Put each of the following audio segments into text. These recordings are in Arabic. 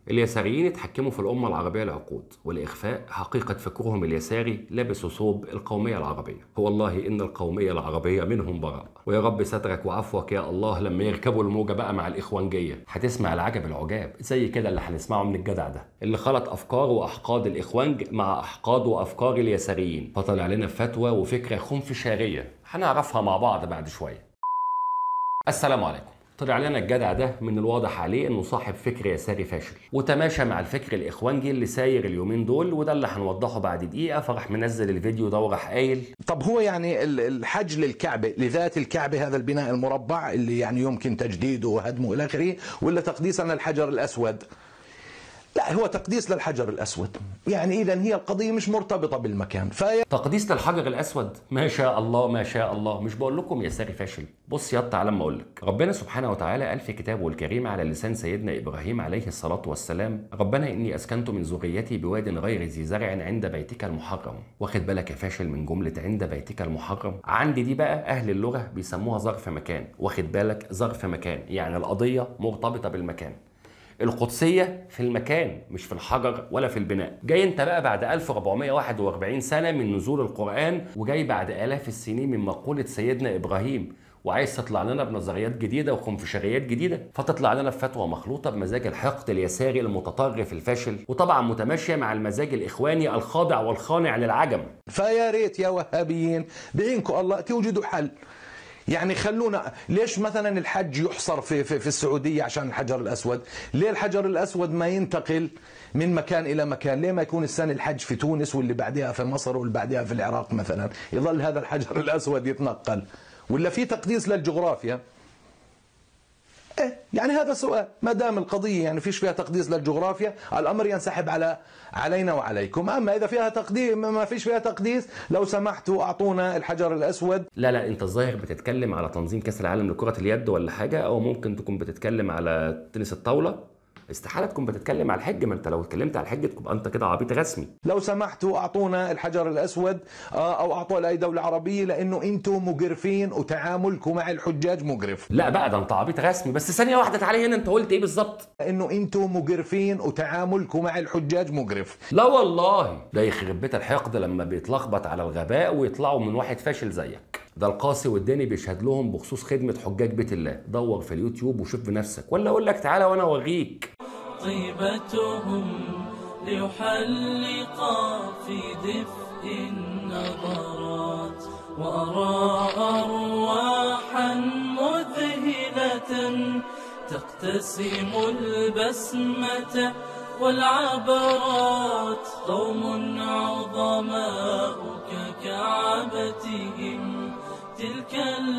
اليساريين اتحكموا في الأمة العربية لعقود، والإخفاء حقيقة فكرهم اليساري لابس ثوب القومية العربية. والله إن القومية العربية منهم براء، ويا رب سترك وعفوك يا الله لما يركبوا الموجة بقى مع الإخوانجية. هتسمع العجب العجاب زي كده اللي هنسمعه من الجدع ده اللي خلط أفكار وأحقاد الإخوانج مع أحقاد وأفكار اليساريين، فطلع لنا فتوى وفكرة خنفشارية هنعرفها مع بعض بعد شوية. السلام عليكم. طلع لنا الجدع ده من الواضح عليه انه صاحب فكر يساري فاشل، وتماشى مع الفكر الاخوانجي اللي ساير اليومين دول، وده اللي هنوضحه بعد دقيقه. فراح منزل الفيديو ده وراح قايل: طب هو يعني الحج للكعبه، لذات الكعبه، هذا البناء المربع اللي يعني يمكن تجديده وهدمه الى اخره، ولا تقديسا للحجر الاسود؟ لا، هو تقديس للحجر الأسود. يعني إذا هي القضية مش مرتبطة بالمكان. تقديس للحجر الأسود؟ ما شاء الله ما شاء الله. مش بقول لكم يساري فاشل؟ بص يا تعالى اما اقول لك. ربنا سبحانه وتعالى قال في كتابه الكريم على لسان سيدنا إبراهيم عليه الصلاة والسلام: ربنا إني أسكنت من ذريتي بواد غير ذي زرع عند بيتك المحرم. واخد بالك يا فاشل من جملة عند بيتك المحرم؟ عندي دي بقى أهل اللغة بيسموها ظرف مكان. واخد بالك؟ ظرف مكان يعني القضية مرتبطة بالمكان. القدسية في المكان مش في الحجر ولا في البناء. جاي انت بقى بعد 1441 سنة من نزول القرآن، وجاي بعد آلاف السنين من مقولة سيدنا إبراهيم، وعايز تطلع لنا بنظريات جديدة وخنفشاريات جديدة، فتطلع لنا بفتوى مخلوطة بمزاج الحقد اليساري المتطرف الفاشل، وطبعا متماشية مع المزاج الإخواني الخاضع والخانع للعجم. فيا ريت يا وهابيين بعينكم الله توجدوا حل. يعني خلونا، ليش مثلا الحج يحصر في السعودية عشان الحجر الأسود؟ ليه الحجر الأسود ما ينتقل من مكان إلى مكان؟ ليه ما يكون السنة الحج في تونس واللي بعدها في مصر واللي بعدها في العراق مثلا، يظل هذا الحجر الأسود يتنقل؟ ولا في تقديس للجغرافيا؟ يعني هذا سؤال. ما دام القضية يعني فيش فيها تقديس للجغرافيا، الأمر ينسحب علينا وعليكم. أما إذا فيها تقديس، ما فيش فيها تقديس، لو سمحتوا أعطونا الحجر الأسود. لا أنت الظاهر بتتكلم على تنظيم كأس العالم لكرة اليد ولا حاجة، أو ممكن تكون بتتكلم على تنس الطاولة. استحالة تكون بتتكلم على الحج. ما انت لو اتكلمت على الحج تبقى انت كده عبيط رسمي. لو سمحتوا اعطونا الحجر الاسود، او اعطوه لاي دولة عربية، لانه انتم مقرفين وتعاملكم مع الحجاج مقرف. لا بقى ده انت عبيط رسمي. بس ثانية واحدة تعالى هنا، انت قلت ايه بالظبط؟ انه انتم مقرفين وتعاملكم مع الحجاج مقرف. لا والله، ده يخرب بيت الحقد لما بيتلخبط على الغباء ويطلعوا من واحد فاشل زيك. ده القاسي والداني بيشهد لهم بخصوص خدمة حجاج بيت الله. دور في اليوتيوب وشوف بنفسك، ولا اقول لك تعالى وانا اوريك. طيبتهم ليحلق في دفء النظرات، وأرى أرواحا مذهلة تقتسم البسمة والعبرات. قوم عظماء ككعبتهم، تلك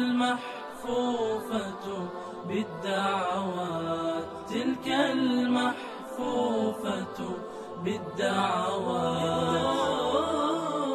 المحفوفة بالدعوات، تلك المحفوفة بالدعوات.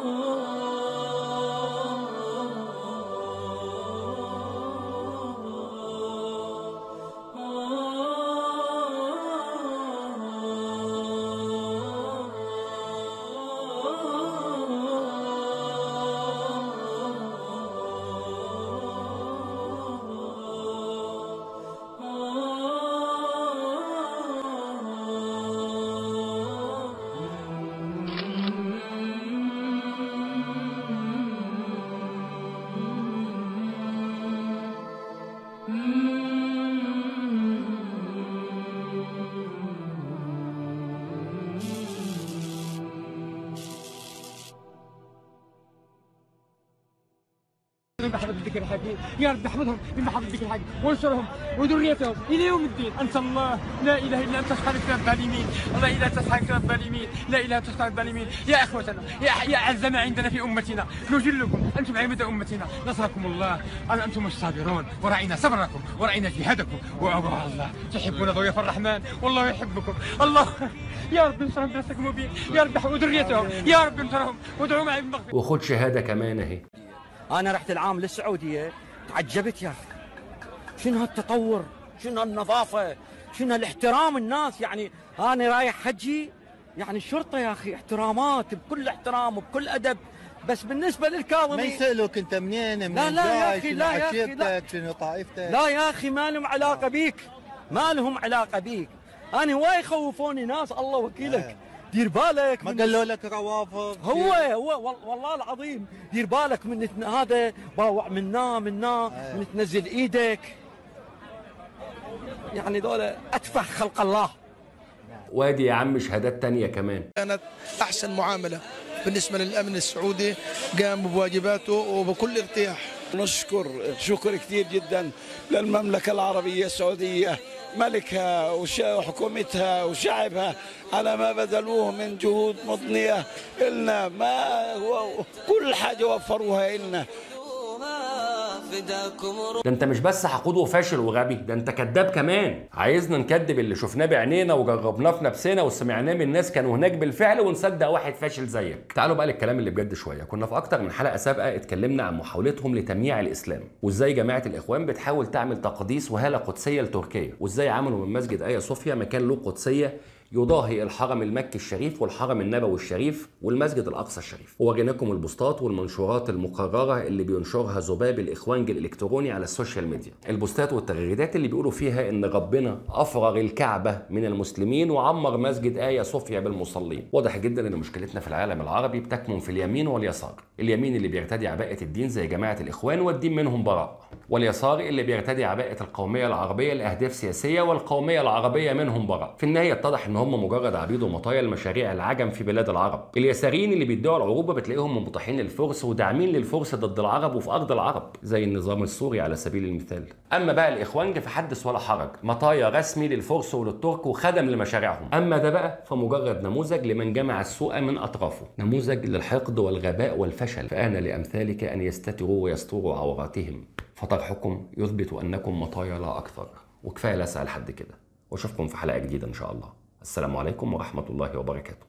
بحفظ الذكر الحكيم يا رب، احفظهم بمحفظ الذكر الحكيم وانصرهم وذريتهم الى يوم الدين. انت الله لا اله الا انت سبحانك من الظالمين، الله اله تسحقك من الظالمين، لا اله تسحقك الظالمين. يا اخوتنا يا اعز ما عندنا في امتنا، نجلكم انتم عماد امتنا، نصركم الله. انتم الصابرون، ورعينا صبركم ورعينا جهادكم. وعباد الله تحبون ضيوف الرحمن والله يحبكم. الله يا رب انصرهم بنفسك المبين، يا رب وذريتهم يا رب انصرهم وادعوا معي بالمغفرة. وخد شهادة كمان اهي. أنا رحت العام للسعودية تعجبت يا أخي، شنو هالتطور، شنو هالنظافة، شنو هالاحترام الناس. يعني أنا رايح حجي، يعني الشرطة يا أخي احترامات بكل احترام وبكل أدب. بس بالنسبة للكاظمي ما يسألوك أنت منين لا يا أخي، شنو لا يا أخي، عشيرتك، شنو طائفتك. لا يا أخي ما لهم علاقة بيك، ما لهم علاقة بيك. انا واي يخوفوني ناس الله وكيلك. دير بالك ما قالوا لك روافض؟ هو والله العظيم دير بالك من هذا باوع من تنزل ايدك. يعني دول اتفه خلق الله. وادي يا عم شهادات تانية كمان. كانت أحسن معاملة بالنسبة للأمن السعودي، قام بواجباته وبكل ارتياح. نشكر شكر كثير جدا للمملكة العربية السعودية، ملكها وحكومتها وشعبها على ما بذلوه من جهود مضنية إلنا، ما كل حاجة وفروها إلنا. ده انت مش بس حقود وفاشل وغبي، ده انت كذاب كمان. عايزنا نكذب اللي شفناه بعينينا وجربناه في نفسنا وسمعناه من ناس كانوا هناك بالفعل ونصدق واحد فاشل زيك. تعالوا بقى للكلام اللي بجد شويه. كنا في اكتر من حلقه سابقه اتكلمنا عن محاولتهم لتمييع الاسلام، وازاي جماعه الاخوان بتحاول تعمل تقديس وهاله قدسيه لتركيا، وازاي عملوا من مسجد آيا صوفيا مكان له قدسيه يضاهي الحرم المكي الشريف والحرم النبوي الشريف والمسجد الأقصى الشريف. ووريناكم البوستات والمنشورات المقررة اللي بينشرها ذباب الإخوانج الإلكتروني على السوشيال ميديا، البوستات والتغريدات اللي بيقولوا فيها إن ربنا أفرغ الكعبة من المسلمين وعمر مسجد آيا صوفيا بالمصلين. واضح جدا إن مشكلتنا في العالم العربي بتكمن في اليمين واليسار. اليمين اللي بيرتدي عباءة الدين زي جماعة الإخوان والدين منهم براء، واليسار اللي بيرتدي عباءة القومية العربية لأهداف سياسية والقومية العربية منهم براء. في النهاية اتضح إن هم مجرد عبيد ومطايا المشاريع العجم في بلاد العرب. اليساريين اللي بيدعوا العروبة بتلاقيهم منبطحين للفرس وداعمين للفرس ضد العرب وفي أرض العرب زي النظام السوري على سبيل المثال. أما بقى الإخوانج فحدث ولا حرج، مطايا رسمي للفرس وللترك وخدم لمشاريعهم. أما ده بقى فمجرد نموذج لمن جمع السوء من أطرافه، نموذج للحقد والغباء والفشل. فآن لأمثالك أن يستتروا ويستروا عوراتهم، فطرحكم يثبت أنكم مطايا لا أكثر. وكفاية لسع لحد كده، وأشوفكم في حلقة جديدة إن شاء الله. السلام عليكم ورحمة الله وبركاته.